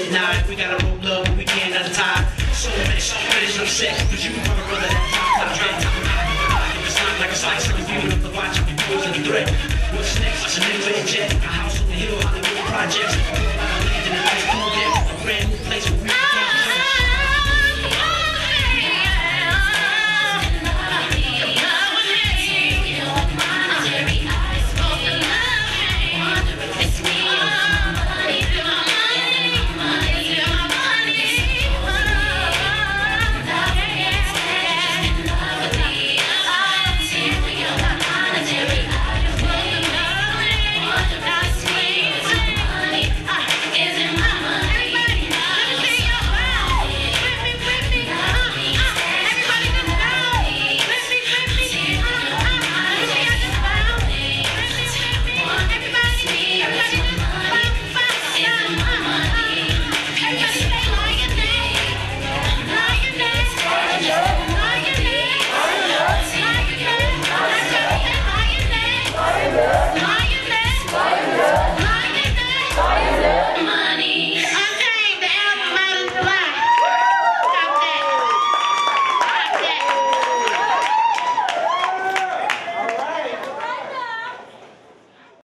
midnight. We gotta roll up, but we can't untie. So finish upset, cause you want a brother that top dread. It's not like a slice of the view of the watch of the rules and the threat. What's next? It's a new jet.